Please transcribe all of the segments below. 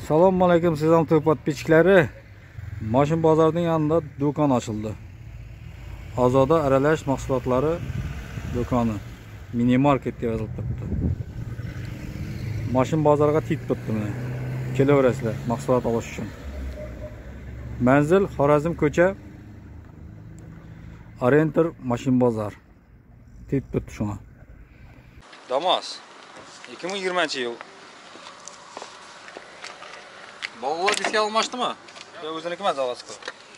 Assalomu alaykum sizam podpischiklari. Mashin bozorining yanında do'kon ochildi. Ozoda aralash mahsulotlari do'koni. Mini market deb yozilib turibdi. Mashin bozoriga tikib turibdi mana. Kelaverasizlar mahsulot olish uchun. Manzil Xorazm ko'cha Orientir mashin bozor. Tikib turibdi shuna. Damas 2020-yil. Bog'lar diska almashdimi? Yo o'ziniki emas, og'asiku.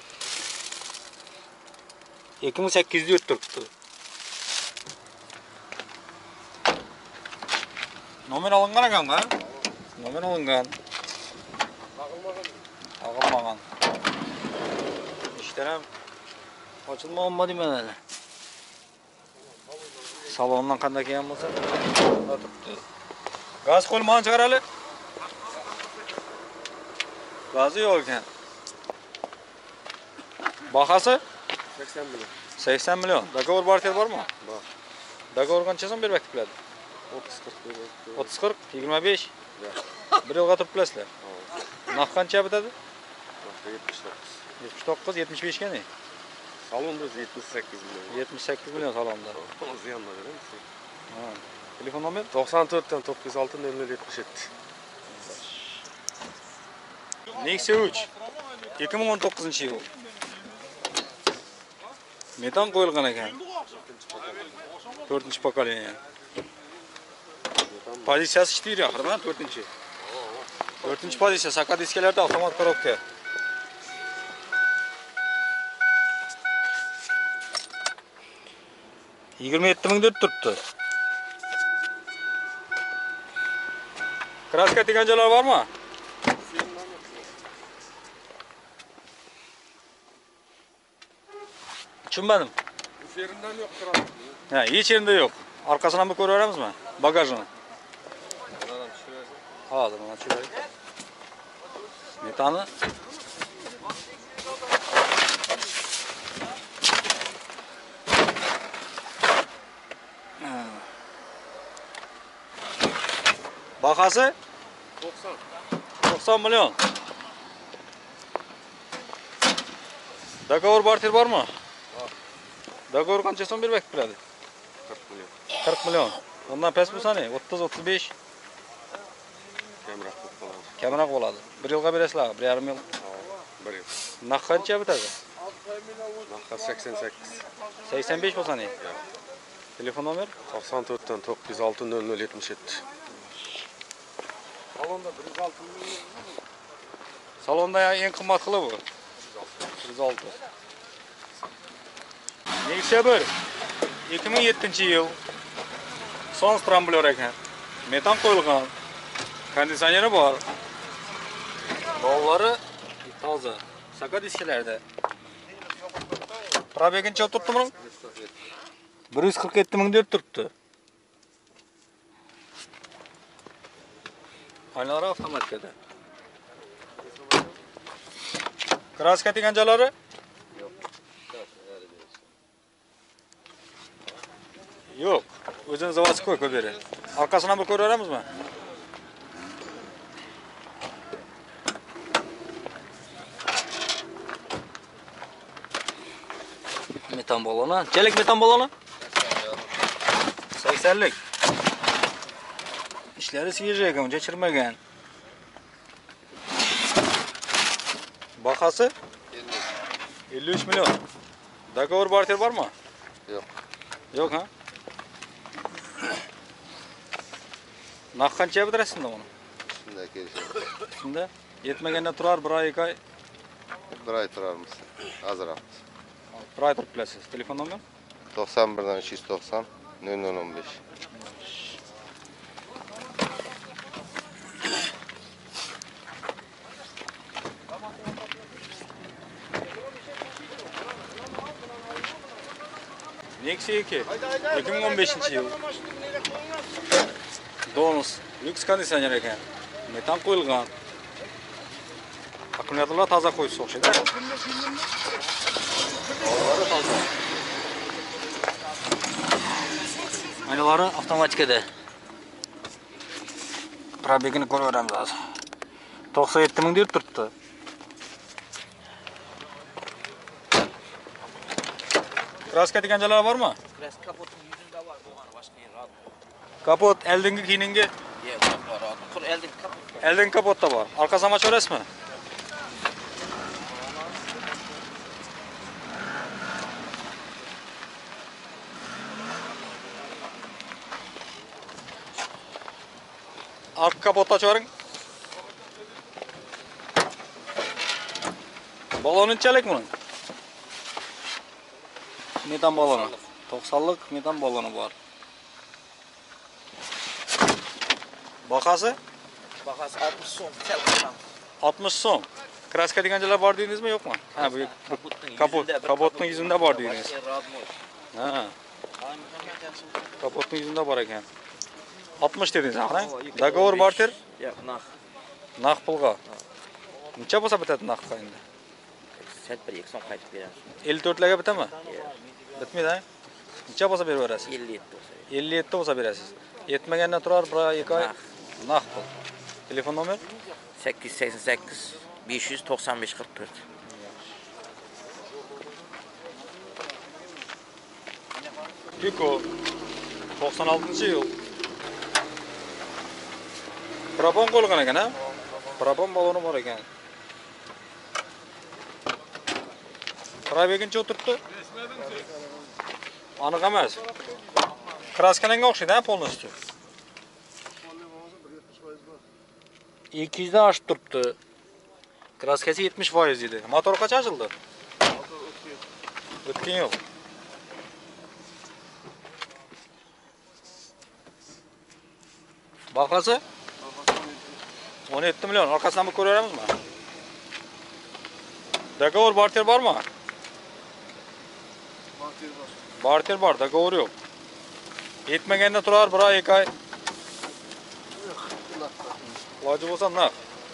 2800 yurt turibdi. Nomer olingan ekan-ku? Nomer olingan. Ag'ilmagan. Ishlar ham ochilmaganmi deyman hali. Salondan qanday kelgan bo'lsa, turibdi. Gaz qo'lmani chiqarali. Gazı yok ekan. Bahası? 80 milyon. 80 milyon. Dogovor barter var mı? Bor. Dogovor qancha so'm bermoqchi bo'ladi? 30-40, 25. Bir yilga turib bilasizlar. Narx qancha bitadi? 79, 75 ga ne? Salonda 78 milyon. 78 milyon salonda. Ziyanla verir misin? Ha. Telefon nomer? 94'ten 906 0077. Nexia 3 2019-yil. Metan qo'yilgan ekan. 4-pokoleniya. Pozitsiyasi ishlaydi axir-da 4-chi. 4-chi pozitsiya, sakat diskalarda avtomat korobka. $27,000 deb turibdi. Kraska degan joylar bormi? Tushunmadim. Bu yerinden yok kraska. Ha, hiç yerinde yok. Arkasından bir koyarız mı? Bagajını. Hadi bana şurayı. Metanı. Bakası? 90 milyon. Dogovor barter var mı? Dogovor qancha so'm bermoqchi bo'ladi? 40 milyon. 40 milyon. Ondan pes bo'lsa ne? 30-35. Kamroq bo'ladi. Bir yilga berasizlar, 1,5 yil. Bir yil. Narx qancha bitadi? Narx 88. 85 bo'lsa ne? Telefon nomer? 94'ten 906 0077. Salonda 106 milyon. Salonda eng qimmat qili bu. 106. Nexia 1 2007-yil. Son stramblyor ekan. Metan qo'yilgan. Kondisioneri bor. Bollari toza. Sakat diskalarda. Probegin nechta turibdi buning? 147 ming deb turibdi. Aylanlar avtomatikada. Kraska degan joylari? Yo'q. O'zini zavod qo'y ko'beri. Arkasından bir ko'raveramiz mi? Metan balonu. Çelik metan balonu? 80'lik. İşleri sıyıracak önce çırmagan. Bakası? 53 milyon. Dogovor barter var mı? Yok. Yok ha? Narx qancha bitirasiz unda uni? Shunday kelishamiz. Shunda yetmaganda turar 1 oy 2 oy. 1 oy turarmiz. Azroq. 1 oy turib bilasiz. Telefon nomer? 91'den 390 0015. Nexia 2 2015-yil. Donus lüks konditsioner ekan. Metan qo'yilgan. Akkumulyatorlar toza qo'yib o'xshaydi. Ollari toza. Aynaları avtomatikada. Probegini ko'raveramiz hozir. 97 ming deb turibdi. Kraska degan joylar bormi? Kraska kapotning yuzida bor, bo'lgan boshqa yer yo'q. Kapot eldingi keyingi Yo'q, bor. Qur eldin kapot. eldingi kapotda bor. Orqasini ochib berasizmi? Arka kapotni ochib bering. Baloni nechalik buning? Metan baloni. 90lik metan baloni bor. Bahası? Bahası 60 so'm. Sal qilamiz. 60 so'm. Kraska degan joylar bor dedingizmi, yo'qmi? Ha, bu kapotning yuzida bor dedingiz. Ha, kapotning yuzida bor ekan. 60 dedingiz, qarang. Договор barter? Yo'q, naq. Naq pulga. Necha bo'lsa bitadi naqqa endi? Sal 1-2 so'm qaytib beramiz. 54 larga bitami? Bitmaydi, ha? Necha bo'lsa berib berasiz? 57 bo'lsa. 57 bo'lsa berasiz. Yetmagandan turar 1-2 oy. Naq pul. Telefon nomer? 888 595 44. Piko 96-yil. Propan qo'yilgan ekan, ha? Propan baloni bor ekan. Qarabegincha o'tiribdi. Aniq emas. Kraskalanga o'xshaydi, ha, polностью. 200 dan oshib turibdi. Kraskasi 70% edi. Motor qancha ochildi? O'tgan yo'q. Bahası? 17 milyon. Arkasından bir koruyoruz mu? Dogovor barter var mı? Barter var. Dogovor yok. Yetmegende turar 1-2 ay. Lacı olsa ne?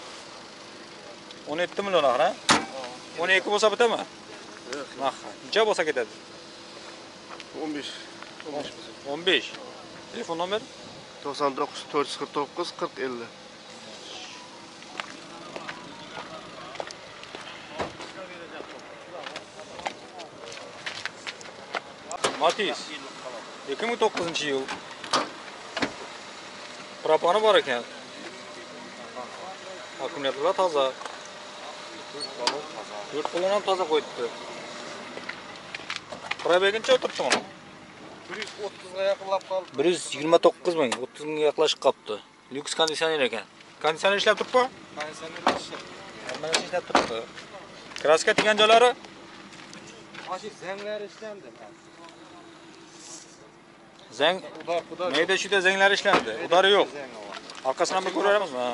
17 milyon ha? 12 olsa biter mi? Nah. Neçe olsa gider? 15. 15. Telefon nomer? 99 449 40 50. Matiz. 2009 yıl. Propanı var ekan. Akkumulyatorlar toza. Yurt balonu ham toza qo'yibdi. Probegincha o'tiribdi mana. 130 ga yaqinlab qoldi. 129 ming, 30 mingga yaqinlashib qolibdi. Lyuks konditsioner ekan. Konditsioner ishlab turibmi? Konditsioner ishlab. Hamma narsa ishlab turibdi. Kraska degan joylari? Mana zanglari ishlandi. Zang. Mayda shuyda zanglari ishlandi. Udari yo'q. Orqasidan bir ko'raveramizmi? Ha.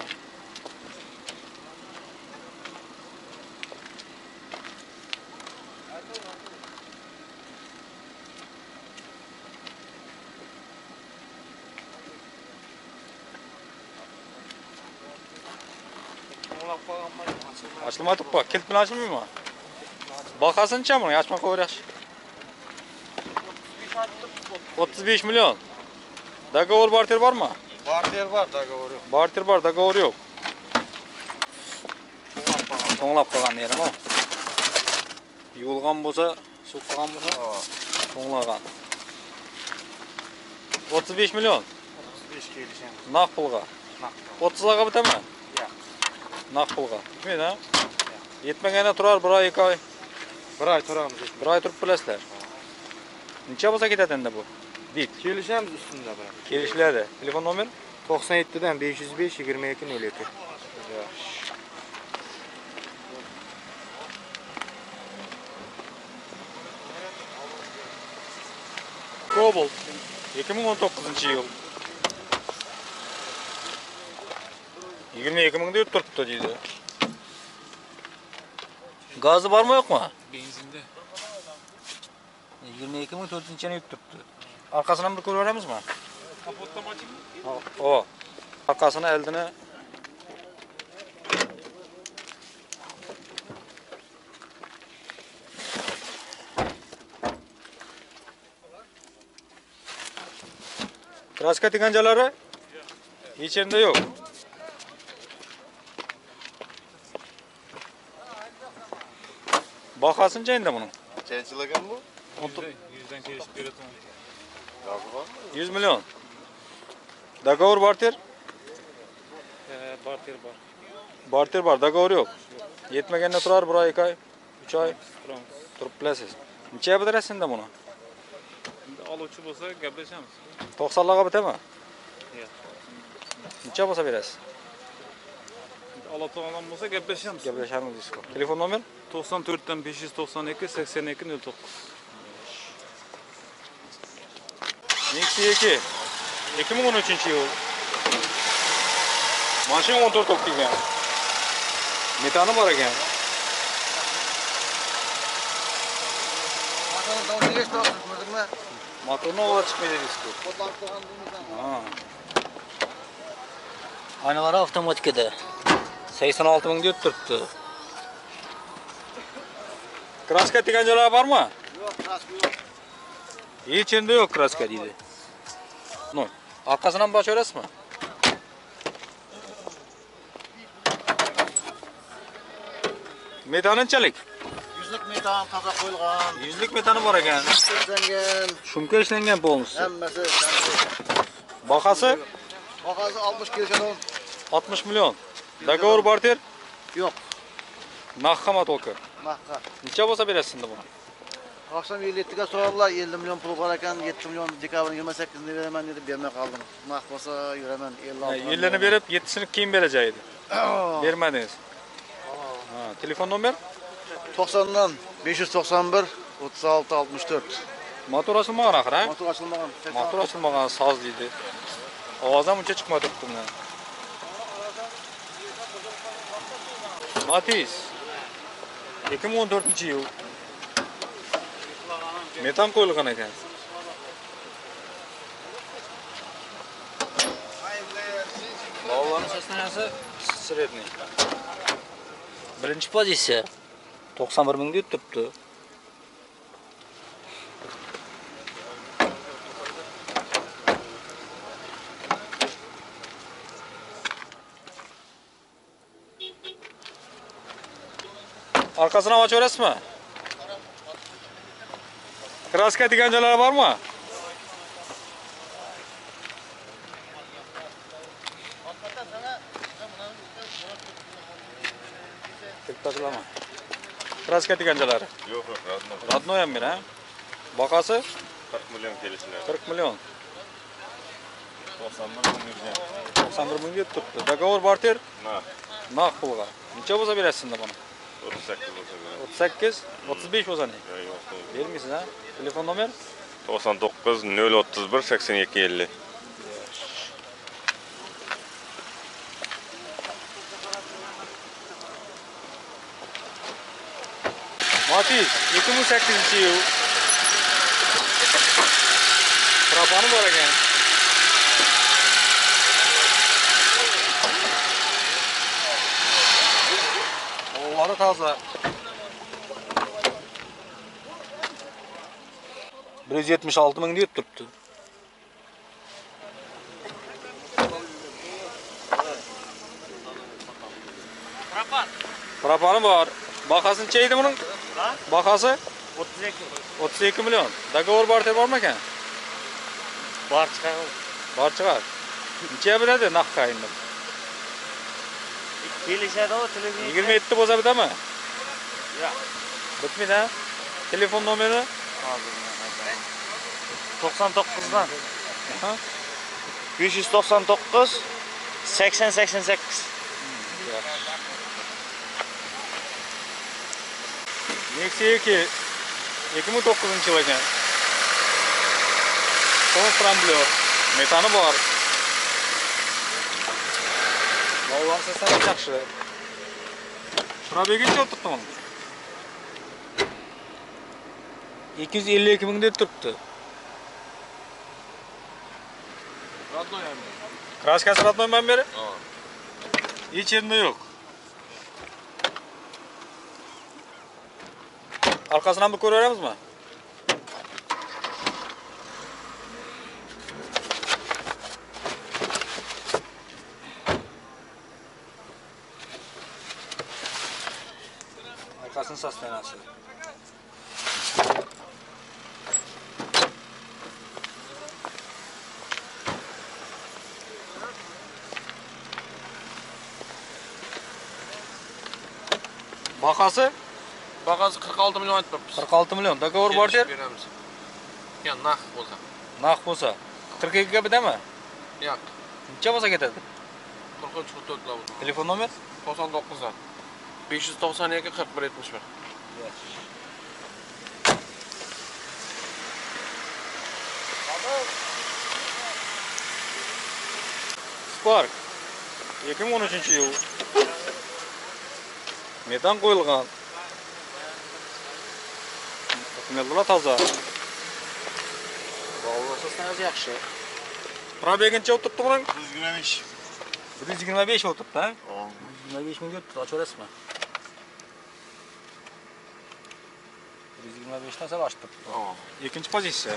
Açılmadı mı? Kilit mi açılmıyor mu? Bakasın çam bunu, açma koyuyor. 35 milyon. Dogovor barter var mı? Barter var, dogovor yo'q. Barter var, dogovor yok. To'nglab qolgan yerim o. Yuvilgan bo'lsa, so'kkan bo'lsa, to'nglagan. 35 milyon. 35 kelishamiz. Naq pulga. Naq. 30 larga bitami? Yo'q. Naq pulga. Bitmaydi, ha? Yetmaganda turar 1-2 oy. 1 oy turamiz. 1 oy turib bilasizlar. Necha bo'lsa ketadi endi bu? Dik. Kelishamiz ustunda bir. Kelishiladi. Telefon nomer? 97 dan 505 22 02. Cobalt 2019 yıl. 22 mingda yurib turibdi deydi. Gazı var mı yok mu? Benzinde. 22 ming 4-ni yurib turibdi. Arkasından bir ko'raveramiz mi? Kapotdan ochingmi? O. Arkasını eldini Kraska degan joylari hech yerda yo'q. Bahasınca endi bunun? Qanchalargan bu? 100'den kelishib beraman. 100 milyon. Dogovor barter? Barter bor. Barter var, dogovor yok. Yetmegende turar 1 ay, 2 ay, 3 ay Turamiz. turib bilasiz. Necha bidirasiz buni? Endi oluvchi bo'lsa gaplashamiz. 90 larga bitami? Yo'q. Necha bo'lsa berasiz? Endi oladigan bo'lsa gaplashamiz. Gaplashamiz deysiz. Telefon nomer? 94 dan 592 82 09. Nexia 2. 2013-yil. Mashina 14 tok kelgan. Metani bor ekan. Motorni ovoz chiqmaydi deysiz. Ha. Aynalari avtomatikada. 86 ming deb turibdi. Kraska degan joylar bormi? Yo'q, kraska yo'q. Hech endi yo'q kraska deydi. No, orqasini ham bochaverasizmi? Metanınchalik? 100lik metan toza qo'yilgan. 100lik metani bor ekan. Ishlangan. Shumka ishlangan polnisi. Hammasi. Bahasi Bahasi 60 kelgan. 60 milyon. Dogovor barter? Yo'q. Naqqa to'ka. Naqqa. Necha bo'lsa berasiz endi buni? Akşam 57'ga sorarlar 50 milyon pul var ekan 7 milyon dekabrın 28'inde veremem dedi bermey kaldım. Naq olsa yüremem 56. 50'ni berip 7'sini keyin bereceğiydi. Vermediniz. Ha, telefon nomer? 90'dan 591 36 64. Motor açılmagan axir, ha? Motor açılmagan. Motor açılmagan saz deydi. Ovozam uncha chiqmadi bundan. Matiz 2014-yil. Metan qo'yilgan ekan. Bog'larning sostanasi sredniy. Birinchi pozitsiya 91 ming deb turibdi. Arkasına açıyoruz mu? Kraska degan joylari bormi? Tıktaklama. Kraska degan joylari. Yo'q, Radno. Radnoy ham meni, ha? Boqasi 40 milyon kelishlar. 40 milyon. 91 ming yurgan. 91 ming deb turibdi. Dogovor barter Na, naq pulga. Necha bo'lsa berasiz endi buni? 38 bo'lsa beradi. 38, 35 bo'lsa ne? Yo'q, Bermaysiz, ha? Telefon nomer? 99 031 82 50. Matiz 2008-yil. Propani bor ekan. Oğulları toza. 176 ming deb turibdi. Propani bor. Bahası necha edi buning? Bahası 32 milyon. Dogovor barter bormi ekan? Bor chiqar. Bor chiqar. Necha beradi naqqa endi? Kelishadi o telefon. 27 bo'lsa bitami? Yo'q. Bitmaydi, ha? Telefon nomeri? 99'dan Ha? 599 80 88. Nexia 2 2009-yil ekan. Son tramblyor. Metani bor. Bog'lar seslar yaxshi. Probegicha o'tibdi uni. 252 ming deb turibdi. Radno ham. Kraskasi Radnoydan beri? Hech yerda yo'q. Arkasını bir ko'raveramiz mi? Arkasının sastanası. Bahası Bagazı 46 milyon aytibmiz. 46 milyon. Dogovor bor der. Beramiz. Ya naq bo'lsa. Naq bo'lsa 42 ga bitami? Yo'q. Necha bo'lsa ketadi? 43 lar. Telefon nomer? 99 dan. 592 41 71. Spark 2013-yil. Metan qo'yilgan. Dokumentlar toza. Bag'lashsangiz yaxshi. Probegincha o'tiribdi buning? 125. 125 o'tiribdi, ha? 125 mingga ochaverasizmi? 125 dan sal oshib Ikkinchi pozitsiya.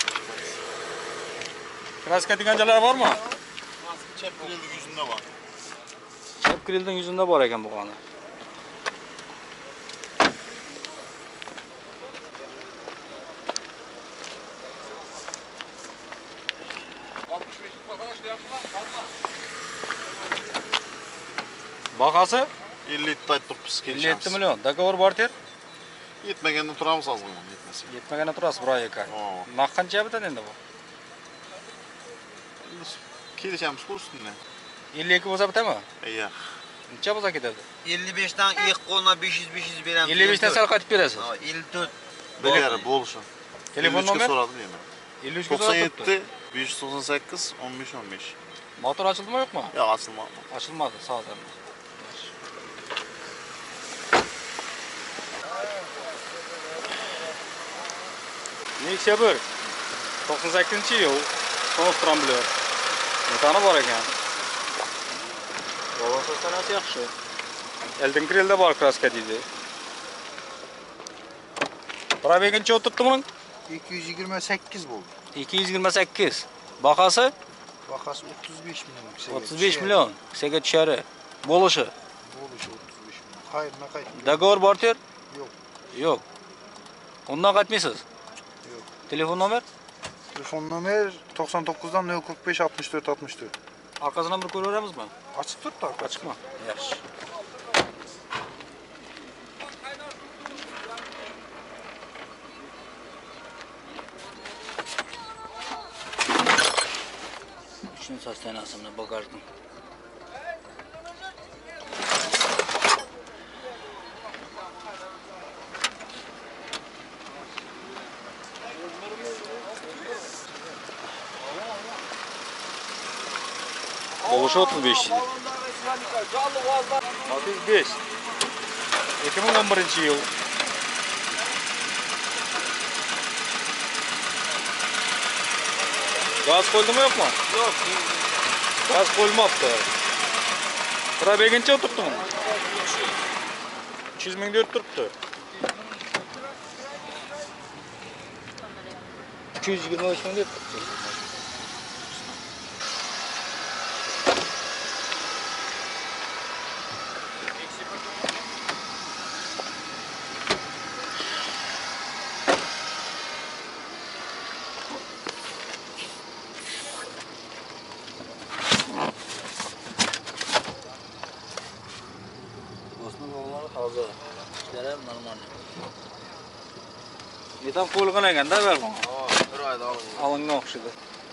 Kraska degan joylar bormi? Chap grilding yuzunda bor. Chap grilding yuzunda bor ekan bu qoni. Bahası 57 aytibmiz. 57 milyon. Dogovor bor der. Yetmaganda turamiz hozir buni yetmasa. Yetmaganda turasiz bir oy ekan. Naq qancha bitadi endi bu? Kelishamiz kursunda. 52 bo'lsa bitami? Yo'q. Necha bo'lsa ketadi? 55 dan ilk qo'lna 500 beramiz. 55 dan sal qaytib berasiz. 54. Bilyari bo'lishi. Telefon nomer? So'radim endi. 53 ga so'rabdi. 97 598 15 15. Motor ochildimi yo'qmi? Yo'q, ochilmadi. Ochilmadi, sağda. Nexia 1 98-yil. Konstran biliyor. Metani bor ekan. Bag'lashsangiz yaxshi. Elden grillda bor kraska deydi. Probegincha o'tiribdi buning? 228 bo'ldi. 228. Bahası? Bahası 35 milyon. 35 milyon. Sega tushari. Bo'lishi. Bo'lishi 35 milyon. Hayır, ne qaytmaydi. Dogovor bor der? Yo'q. Yo'q. Undan qaytmaysiz? Yo'q. Telefon nomer? Telefon nomer 99'dan 045 64 64. Arkasından bir ko'raveramizmi? Açık tut da. Açıkma. Yaxshi. Shuni sostanasini bagardim. Oluşu 35 idi. 65. 2011 yıl. Gaz koydu mu yok mu? Yok. Gaz koyulmaptı. Probegincha o'tiribdi mu? 300 ming deb turibdi. 225 ming deb turibdi. Hozir ishlari normal. Metan qo'yilgan ekanda bergan. Bir oyda olingan. Alıngan o'xshaydi.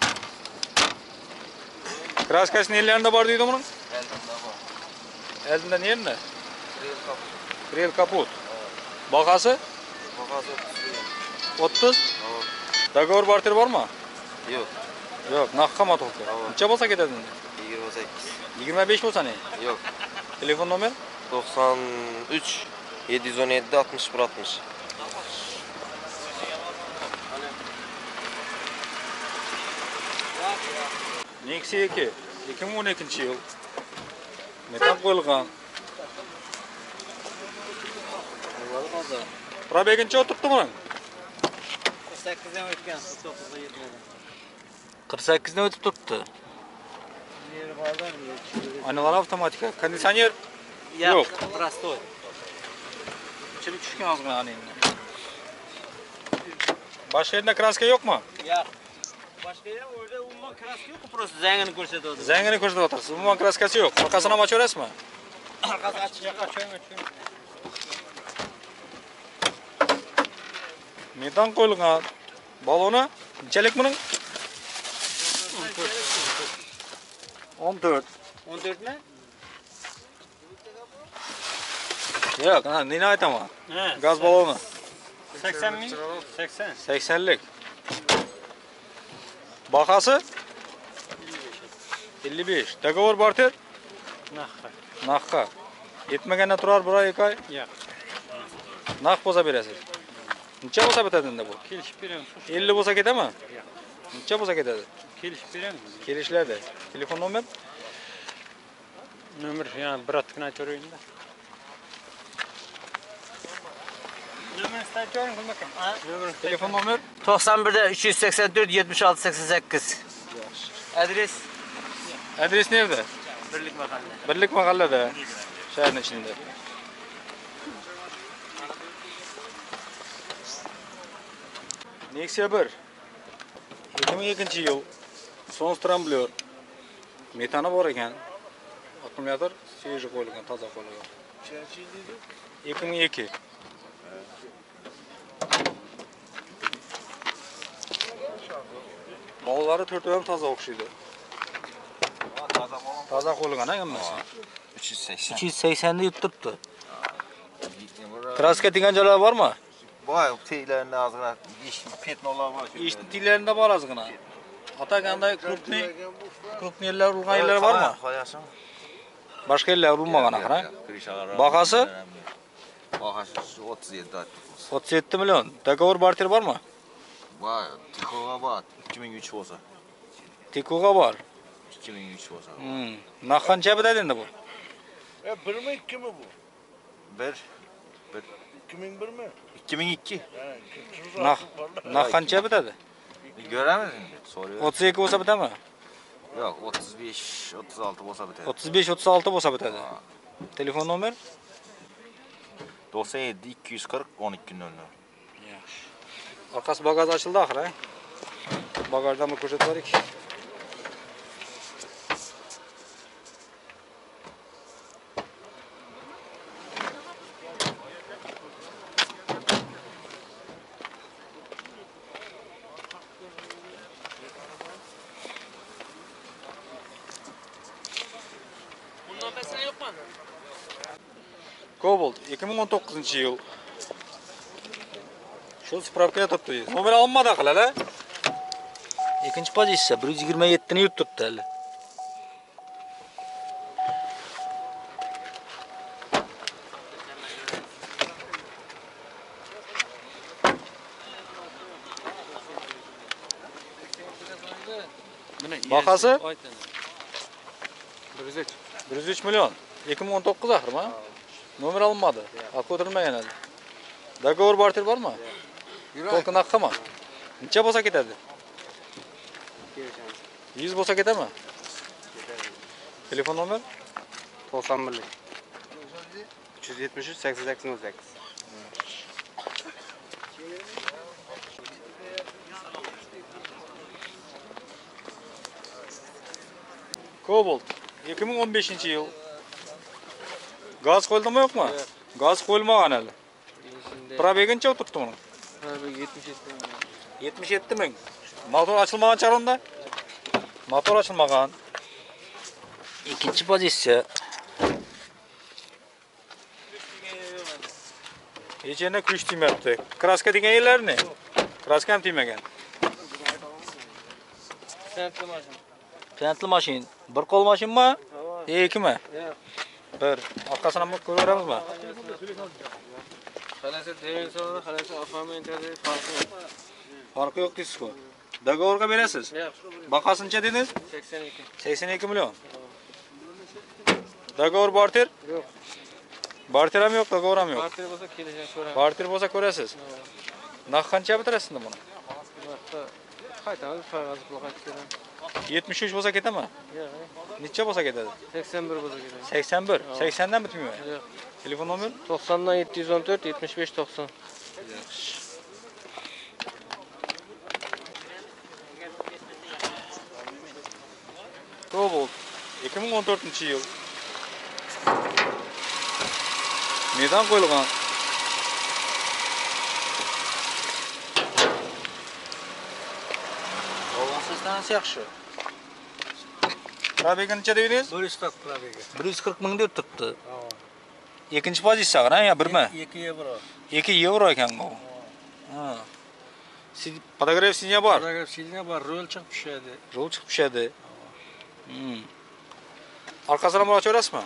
Kraskasi nelarida bor deydi buni? Eldimda bor. Eldinda nerede? Grill kaput. Grill kaput. Bahası? Bahası 30. Dogovor barter bormi? Yo'q. Yo'q, naqqa moto'ldi. Necha bo'lsa ketadi endi? 28. 25 bo'lsa ne? Yo'q. Telefon nomer? 93 717 61 60. Nexia 2 2012-yil. Metan qo'yilgan. Probegincha o'tiribdi buni? 48 dan o'tgan, 49 ga yetmadi. 48 dan o'tib turibdi. Neri bordan Aynalar avtomatika. Konditsioner yo'q. Prostoy. Ichini tushgan ozgina endi. Boshqa yerda kraska yo'qmi? Yo'q. Boshqa yer o'rda umuman kraska yo'q, просто zangini ko'rsatadi. Zangini ko'rsatib o'tirsiz. Umuman kraskasi yo'q. Orqasini ham ochaverasizmi? Orqasi ochiq, ochmayman. Metan qo'yilgan. Baloni qanchalik buning? 14. 14 mi? Yo'q, neni aytaman? He. Gaz baloni 80 ming? 80. 80lik. Bahası 55. Dogovor barter Naqqa. naqqa. Yetmaganda turar bir oy 2 oy. Yo'q. Naq bo'lsa berasiz. Necha bo'lsa bitadi endi bu? Kelishib beramiz. 50 bo'lsa ketadimi? Necha bo'lsa ketadi? Kelishib beramiz. Kelishlarda. Telefon nomer? Nomer yani bir attıkını açıyorum da. Nomer istiyorum bakın. Telefon nomer? 91'de 384 76 88. Adres Adres nerede? Birlik mahalle. Birlik mahallede. Şehrin içinde. Nexia 1. 2002 yıl. Son stramblyor. Metana bor ekan. Akkumulyator sveji qo'yilgan, toza qo'yilgan. 2002. Mollari to'rtov ham toza o'xshaydi. Toza qo'yilgan hammasi. 380. 380 da yutib turibdi. Kraska degan joylar bormi? Vay, teylerin ağzına iş petnolar var. Eshitib tiylarida bor ozgina. Ataganday krupniy yerlar urgan yerlar bormi? Koyarsın. Boshqa yerlar urmagan axir. Bahası? Bahası 37 at. 37 milyon. Dogovor barter bormi? Vay, Tiko'ya bak. 2003 olsa. Tikuga bor. 2003 olsa. Naq qancha bitadi endi bu? Bir mi iki mi bu? Bir. 2001 mi? 2002. Naq qancha bitadi? Göremedin mi? Soruyor. 32 bo'lsa bitadimi? Yok, 35, 36 olsa biter. 35-36 bo'lsa bitadi. Telefon nomer? 97 240 12 00. Orqasi bagaj ochildi axir, ha? Bagajdan bir ko'rsatib berik. Bundan mesela yok mu? Cobalt 2019 yıl. Şu spravkaya tuttu. Nomer alınmadı akıl hele. İkinci pozisyya 127'ni yutturdu hele. Bakası? 103 milyon. 2019 ahır mı? Nomer alınmadı. Hakkı oturulmayan hali. Dogovor barter var mı? Tolkun hakkı mı? Neçe bolsa ketadi? 100 bolsa ketami? Telefon nomer? 91. 373 88 08. Cobalt 2015 yıl. Gaz koyuldu mu yok mu? Gaz koyulmagan hali. Probegi neçe oturttu bunun? Abi 77. 77 ming. Motor açılmagan chiqar unda? Motor açılmagan. İkinci pozisyya. Hech yana kuch tegmayapti. Kraska degan yerlar ne? Kraska ham tegmagan. Fentli mashin. Bir qo'l mashinmi? Ikkimi? Bir. Orqasini ham ko'ramizmi? Xalasi derin sonra xalasi afami internet farkı yok. Farqi yo'q deysiz-ku. Dogovorga berasiz? Yo'q. Bahasini dediniz? 82. 82 milyon. Dogovor barter? Yo'q. Barter ham yo'q, dogovor ham yo'q. Barter bo'lsa kelishgan so'rayman. Barter bo'lsa ko'rasiz. Naq qancha bitirasiz buni? Vaqtda qaytamiz qog'oz pul qaytib 73 bo'lsa ketami? Yo'q. Necha bo'lsa ketadi? 81 bo'lsa kerak. 81. 80dan bitmaymi? Yo'q. Telefon nomer? 90'dan 714 75 90. Cobalt 2014 yıl. Metan qo'yilgan. Olgan sizdan yaxshi. Probega necha dedingiz? 140 probega. 140 ming deb turibdi. Ikkinchi pozitsiya qara, ya 1 mi? 2 euro. 2 euro ekan bu. Ha. Fotograf sinya bor. Fotograf silina bor, rol chiqib tushadi. Rol chiqib tushadi. Arkasini ham ochaverasizmi?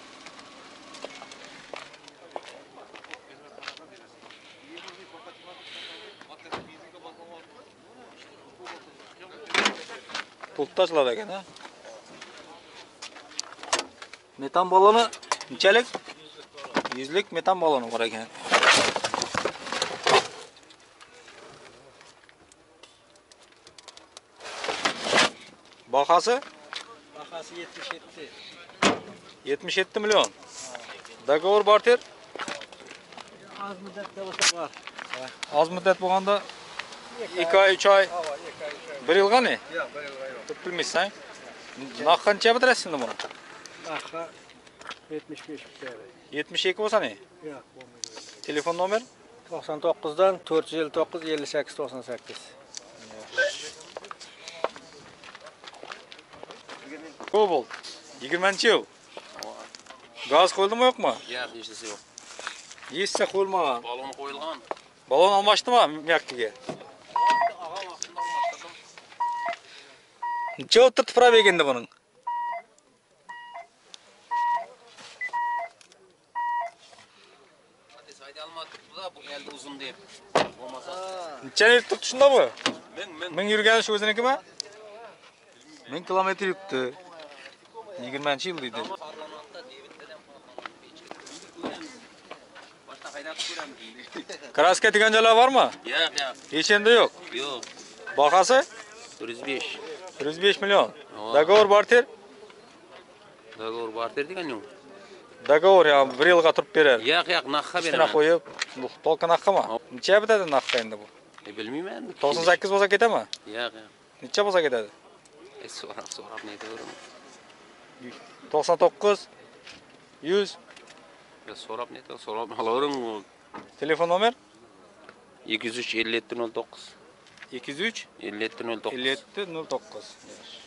Pultda ochiladi ekan, ha? Metan baloni nechalik? 100 lik metan baloni bor ekan. Bahası? Bahası 77. 77 milyon. Dogovor barter? Az muddatda bo'lsa bor. Az müddet bo'lganda 2 oy, 3 oy, 1 yilga ne? Yo'q, 1 yilga yo'q. Deb bilmaysan. Narx qancha bitirasiz endi buni? Narxi 75 bitadi. 72 bo'lsa ne? Yo'q, bo'lmaydi. Telefon nomer? 99 dan 459 58 98. Kobalt. 20-yil. Gaz qo'yildimi yo'qmi? Yo'q, hechisi yo'q. Yessa qo'yilmagan. Balon qo'yilgan. Balon almashdimi yakkiga? Necha o'tirdi probeg endi buning? Bu elde uzun deb. Bo'lmasa Necha yil turibdi shunda bu? men 1000 yurgani shu o'zinikimi? 1000 kilometr yuribdi. 20-yil deydi. boshqa haydab ko'ramiz. Kraska degan joylar bormi? Yo'q, yo'q. Hech endi yo'q. Yo'q. Bahası? 105. 105 milyon. Aa. Dogovor barter? Dogovor barter degan yo'q. Dogovor ya 1 yilga turib berar. Yo'q, yo'q, naqqa Üstüne beraman. qo'yib, bu tolqa naqmi? Necha bitadi naqqa endi bu? Bilmayman. 98 bo'lsa ketami? Yo'q, yo'q. Necha bo'lsa ketadi? So'rab ne deyveraman. 99 100 So'rab ne deydi? So'rab olavering. telefon nomer 203 57 09. 203 57 09. 57 09.